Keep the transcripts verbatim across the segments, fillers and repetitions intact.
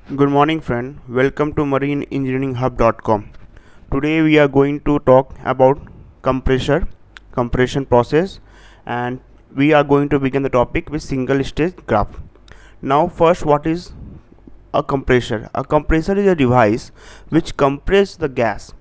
Good morning friend, welcome to marine engineering hub dot com. Today we are going to talk about compressor, compression process, and we are going to begin the topic with single stage graph. Now first, what is a compressor? A compressor is a device which compresses the gas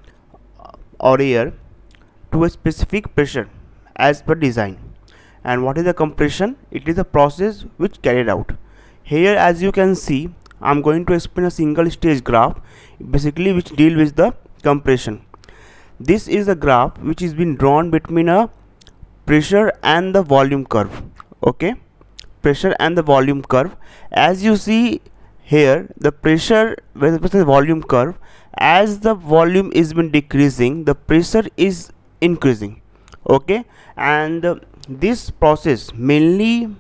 or air to a specific pressure as per design. And what is the compression? It is a process which carried out. Here as you can see, I'm going to explain a single stage graph basically which deal with the compression. This is a graph which is been drawn between a pressure and the volume curve. Okay, pressure and the volume curve. As you see here, the pressure with the volume curve, as the volume is been decreasing, the pressure is increasing. Okay, and uh, this process mainly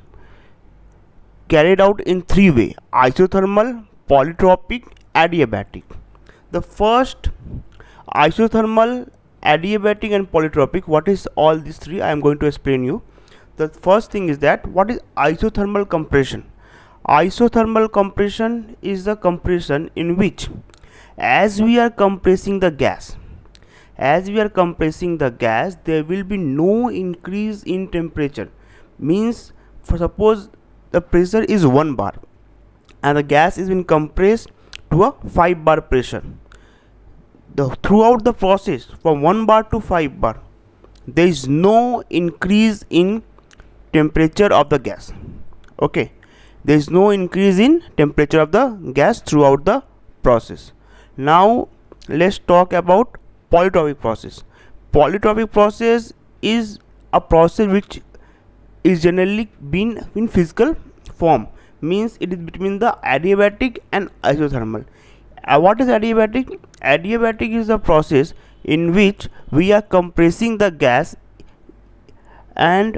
carried out in three way: isothermal, polytropic, adiabatic. The first, isothermal, adiabatic and polytropic. What is all these three? I am going to explain you. The first thing is that what is isothermal compression? Isothermal compression is the compression in which, as we are compressing the gas, as we are compressing the gas, there will be no increase in temperature. Means, for suppose the pressure is one bar and the gas is been compressed to a five bar pressure. The throughout the process from one bar to five bar, there is no increase in temperature of the gas. Okay, there is no increase in temperature of the gas throughout the process. Now let's talk about polytropic process. Polytropic process is a process which is generally been in physical form. Means it is between the adiabatic and isothermal. Uh, what is adiabatic? Adiabatic is a process in which we are compressing the gas, and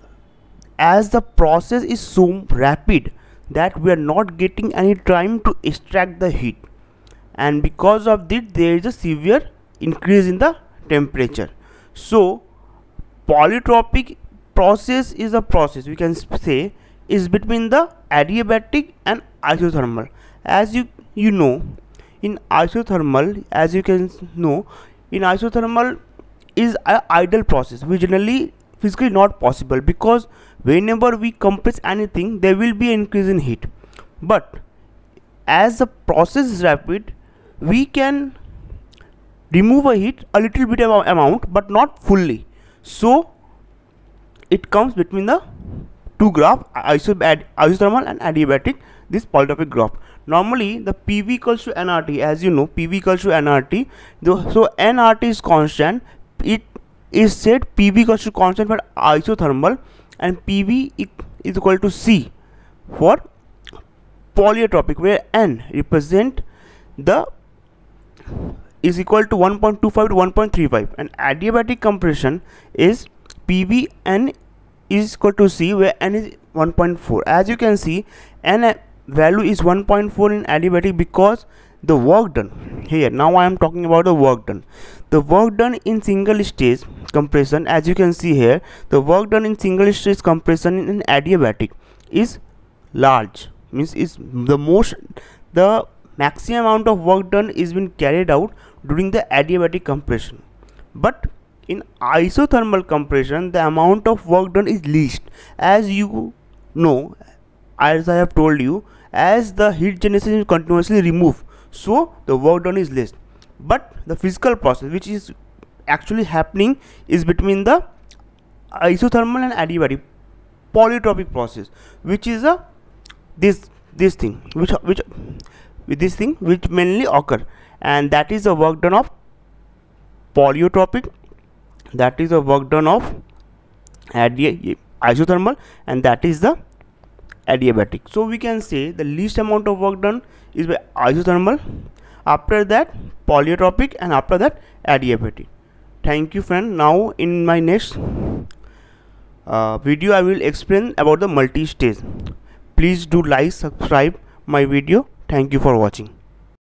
as the process is so rapid that we are not getting any time to extract the heat, and because of this there is a severe increase in the temperature. So polytropic process is a process we can say is between the adiabatic and isothermal. As you you know, in isothermal, as you can know, in isothermal is an ideal process which generally physically not possible, because whenever we compress anything there will be an increase in heat, but as the process is rapid we can remove a heat a little bit of amount but not fully. So it comes between the two graph, isothermal and adiabatic, this polytropic graph. Normally the P V equals to N R T, as you know, P V equals to N R T. So N R T is constant. It is said P V equals to constant for isothermal and P V is equal to C for polytropic, where N represent the is equal to one point two five to one point three five, and adiabatic compression is P V N is equal to C, where N is one point four. As you can see, N value is one point four in adiabatic because the work done here. Now I am talking about the work done. The work done in single stage compression, as you can see here, the work done in single stage compression in adiabatic is large. Means is the most the maximum amount of work done is been carried out during the adiabatic compression. But in isothermal compression the amount of work done is least. As you know, as I have told you, as the heat generation is continuously removed, so the work done is less. But the physical process which is actually happening is between the isothermal and adiabatic polytropic process, which is a this this thing which which with this thing which mainly occur, and that is the work done of polytropic, that is the work done of adi isothermal, and that is the adiabatic. So we can say the least amount of work done is by isothermal, after that polytropic, and after that adiabatic. Thank you friend. Now in my next uh, video I will explain about the multi-stage. Please do like, subscribe my video. Thank you for watching.